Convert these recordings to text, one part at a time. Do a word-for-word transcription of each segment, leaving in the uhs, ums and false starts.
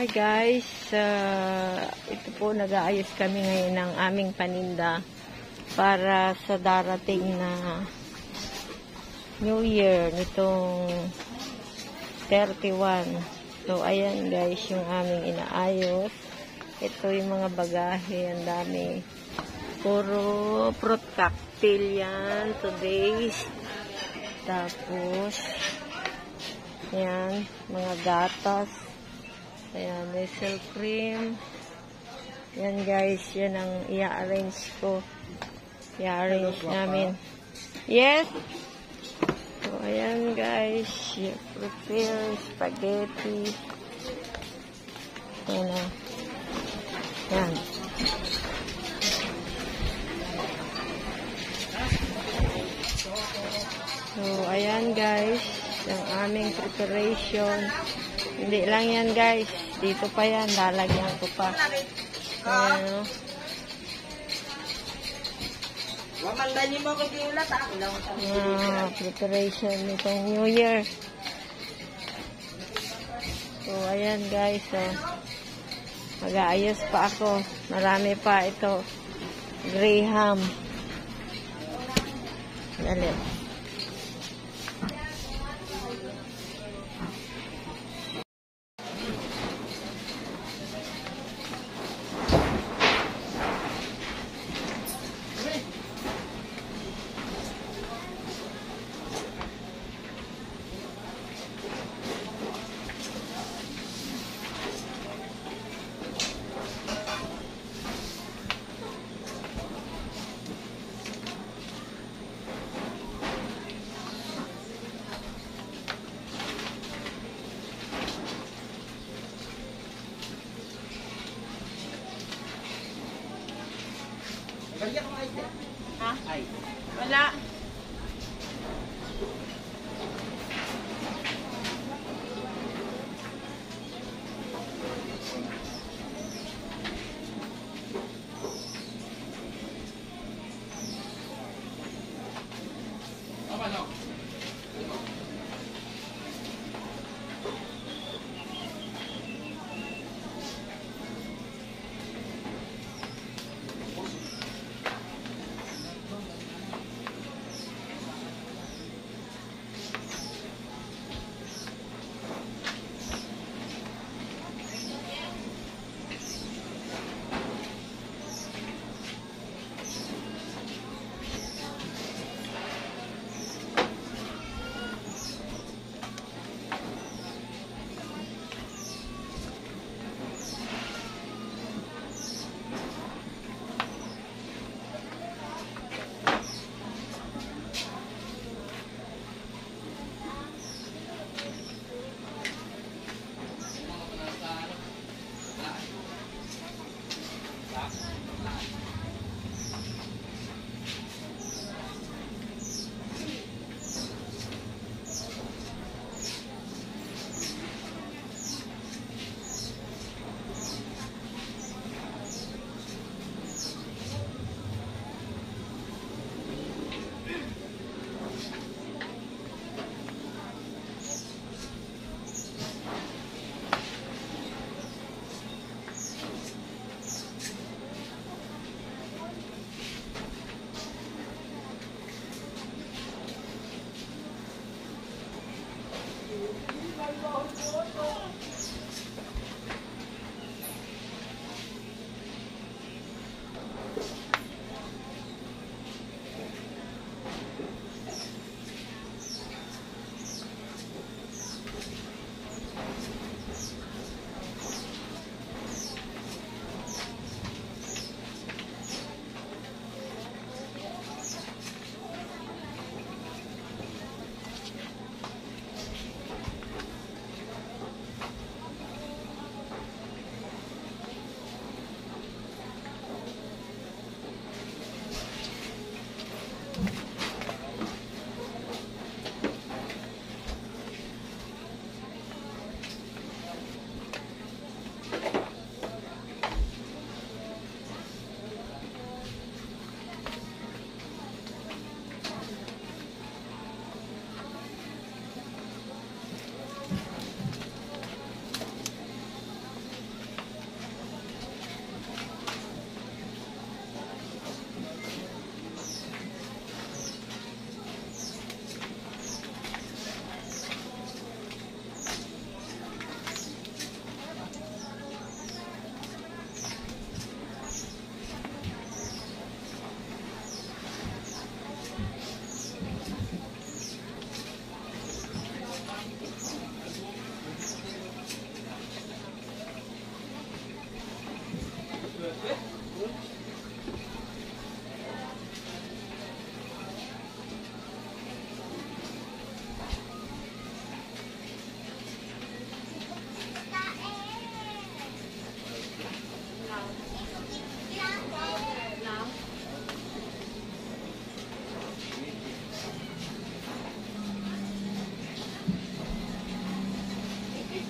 Hi guys, uh, ito po nag-aayos kami ngayon ng aming paninda para sa darating na New Year nitong thirty-one. So ayan guys yung aming inaayos. Ito yung mga bagahe, ang dami. Puro fruit cocktail yan today. Tapos yan, mga gatas. Ayan, nasal cream. Yan guys, yan ang i-arrange ko. I-arrange namin. Yes! So, ayan guys. Prepare spaghetti. Ayan na. Yan. So, ayan guys. Ang aming preparation. Hindi lang yan guys. Dito pa yan. Lalagyan ko pa. Ayan o. Ah, preparation nitong New Year. So, ayan guys. So, mag-aayos pa ako. Marami pa ito. Graham. Dali. Ha? Wala.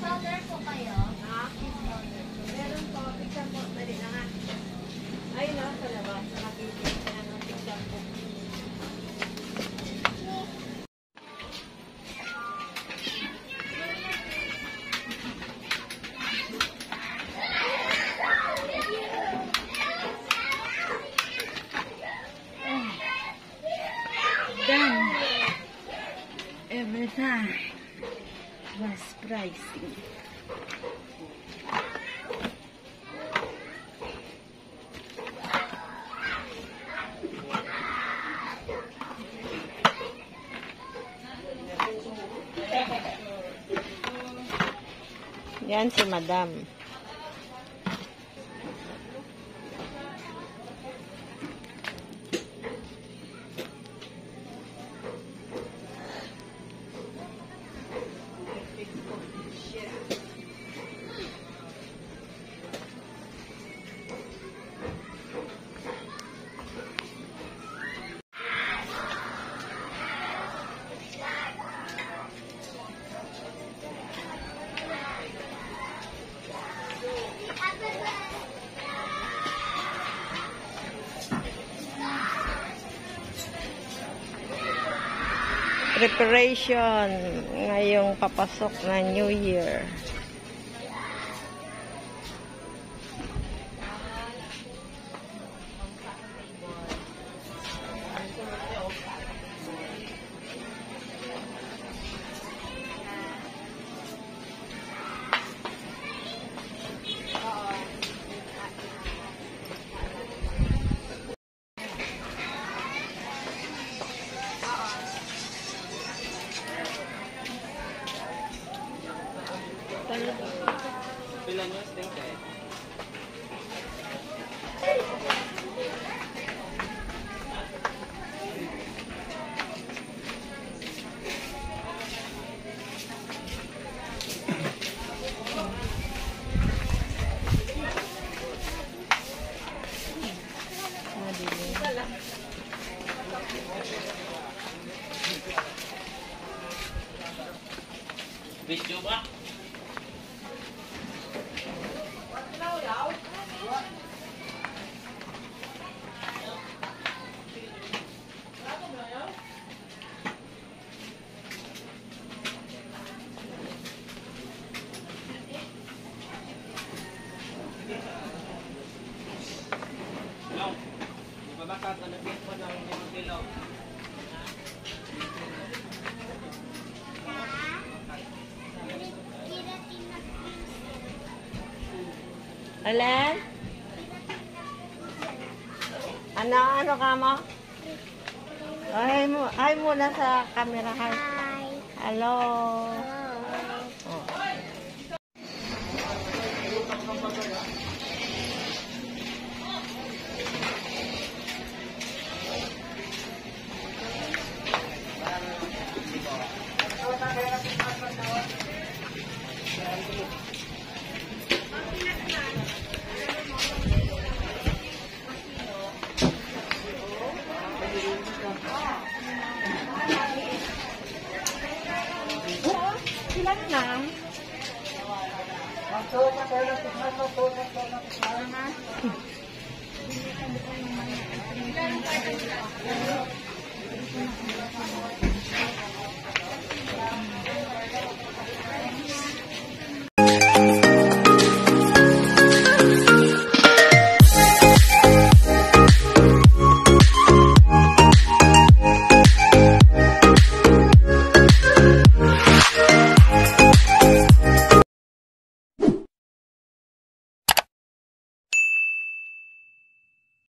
powder po kayo? Ha? Meron po. Picture po. Dali na nga. Ay, no. Sa labas. Nakikita na ng picture po. Done. Every time was pricing. Yan si Madam. Preparation ngayong papasok na New Year. Pila nyo, sting kayo. Video ba? Alan? Ano, ano ka mo? Ay, mo, ay muna sa camera. Hi. Hi. Hello. Hello. Oh. Sila na.